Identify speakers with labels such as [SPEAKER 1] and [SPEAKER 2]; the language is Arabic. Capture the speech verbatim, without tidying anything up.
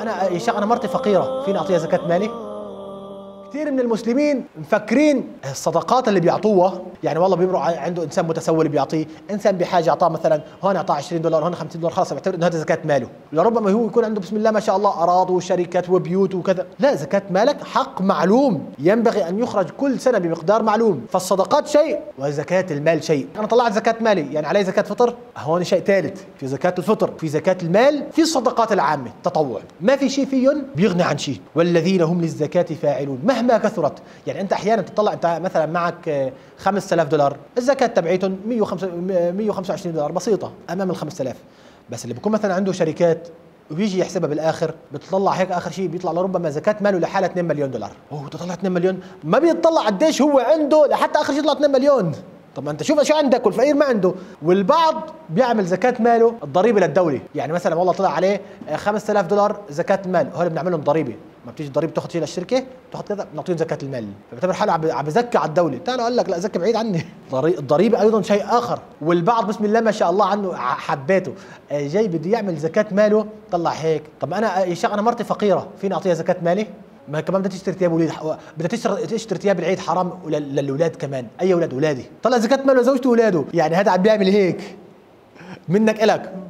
[SPEAKER 1] انا يا شيخ انا مرتي فقيره، فيني اعطيها زكاه مالي؟ كثير من المسلمين مفكرين الصدقات اللي بيعطوها، يعني والله بيمرق عنده انسان متسول بيعطيه، انسان بحاجه اعطاه مثلا هون اعطاه عشرين دولار هون خمسين دولار، خلاص بيعتبر انه هذا زكاه ماله، لربما هو يكون عنده بسم الله ما شاء الله اراضي وشركات وبيوت وكذا، لا، زكاه مالك حق معلوم ينبغي ان يخرج كل سنه بمقدار معلوم، فالصدقات شيء وزكاه المال شيء. انا طلعت زكاه مالي يعني علي زكاه فطر، هون شيء ثالث، في زكاه الفطر، في زكاه المال، في الصدقات العامه تطوع، ما في شيء فيهم بيغني عن شيء، والذين هم للزكاه فاعلون مهما كثرت. يعني انت احيانا تطلع انت مثلا معك خمسة آلاف دولار، الزكاه تبعيتهم مية وخمسة وعشرين دولار، بسيطه امام ال خمسة آلاف، بس اللي بيكون مثلا عنده شركات وبيجي يحسبها بالاخر بتطلع هيك اخر شيء بيطلع لربما زكاه ماله لحالها اثنين مليون دولار، اوه تطلع اثنين مليون، ما بيطلع قديش هو عنده لحتى اخر شيء يطلع اثنين مليون. طب ما انت شوف شو عندك والفقير ما عنده. والبعض بيعمل زكاه ماله الضريبه للدوله، يعني مثلا والله طلع عليه خمسة آلاف دولار زكاه المال، هول بنعمل لهم ضريبه، ما بتيجي الضريبه تاخذ شيء للشركه تاخذ كذا بنعطيهم زكاه المال، فبيعتبر حاله عم عم بزكي على الدوله، تعال قال لك لا زكي بعيد عني. الضريبه ايضا شيء اخر. والبعض بسم الله ما شاء الله عنه حبيته جاي بده يعمل زكاه ماله طلع هيك، طب انا يا شيخ انا مرتي فقيره، فيني اعطيها زكاه مالي؟ ما كمان بدها تشتري ثياب وليد، بدها تشتري تشتري ثياب العيد حرام للاولاد كمان، اي اولاد اولادي، طلع زكاه ماله زوجته واولاده، يعني هذا عم بيعمل هيك منك الك.